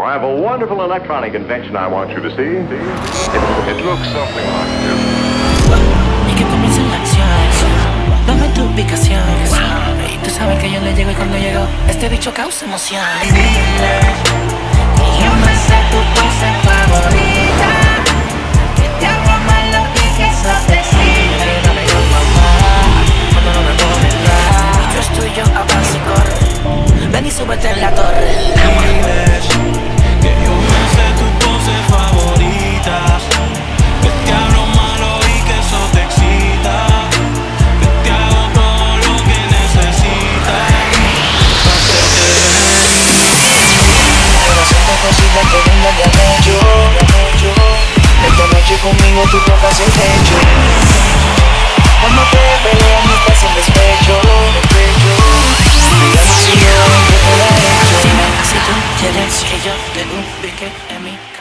I have a wonderful electronic invention I want you to see. It looks something like this. Y que comience la acción. Dame tu ubicación. Y tú sabes que yo le llego y cuando llego, este bicho causa emoción. Y dile que yo me sé tu pose favorita, que te hago malo y que eso te sirve. Dale yo mamá, cuando no me pones nada. Yo estoy yo a base corre. Ven y súbete en la torre. Diles que yo me sé tu pose favorita, que te hablo malo y que eso te excita, que te hago todo lo que necesitas. Corazón te cosita que venga de amecho. Esta noche conmigo tú tocas el techo. Cuando te peleas me estás en despecho. Dígame si yo te la he hecho. Dime si tú quieres que yo te ubique en mí.